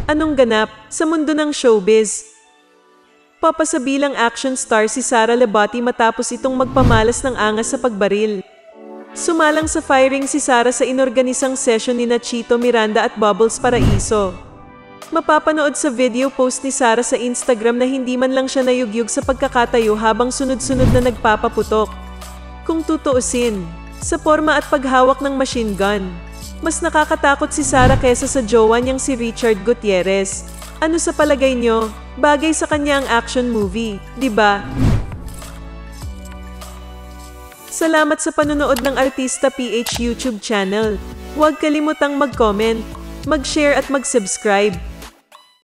Anong ganap sa mundo ng showbiz? Papasabilang action star si Sara Labati matapos itong magpamalas ng angas sa pagbaril. Sumalang sa firing si Sara sa inorganisang session ni Chito Miranda at Bubbles Paraiso. Mapapanood sa video post ni Sara sa Instagram na hindi man lang siya nayugyug sa pagkakatayo habang sunod-sunod na nagpapaputok. Kung tutuusin, sa forma at paghawak ng machine gun, mas nakakatakot si Sara kaysa sa jowa niyang si Richard Gutierrez. Ano sa palagay nyo? Bagay sa kanya ang action movie, di ba? Salamat sa panonood ng Artista PH YouTube channel. Huwag kalimutang mag-comment, mag-share at mag-subscribe.